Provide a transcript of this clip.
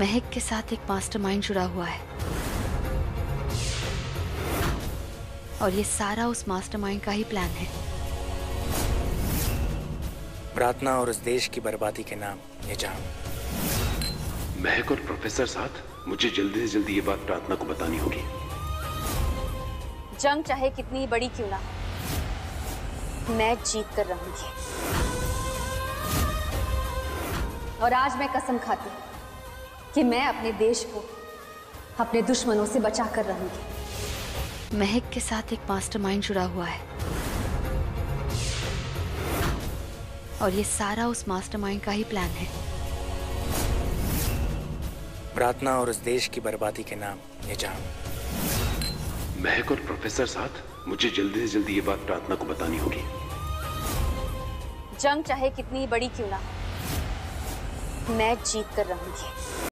महक के साथ एक मास्टरमाइंड जुड़ा हुआ है और ये सारा उस मास्टरमाइंड का ही प्लान है। प्रार्थना और उस देश की बर्बादी के नाम निजाम। महक और प्रोफेसर साथ, मुझे जल्दी से जल्दी ये बात प्रार्थना को बतानी होगी। जंग चाहे कितनी बड़ी क्यों ना, मैं जीत कर रहूंगी। और आज मैं कसम खाती हूं कि मैं अपने देश को अपने दुश्मनों से बचा कर रहूंगी। महक के साथ एक मास्टरमाइंड जुड़ा हुआ है और ये सारा उस मास्टरमाइंड का ही प्लान है। प्रार्थना और उस देश की बर्बादी के नाम निजाम। महक और प्रोफेसर साथ, मुझे जल्दी से जल्दी ये बात प्रार्थना को बतानी होगी। जंग चाहे कितनी बड़ी क्यों ना, मैं जीत कर रहूंगी।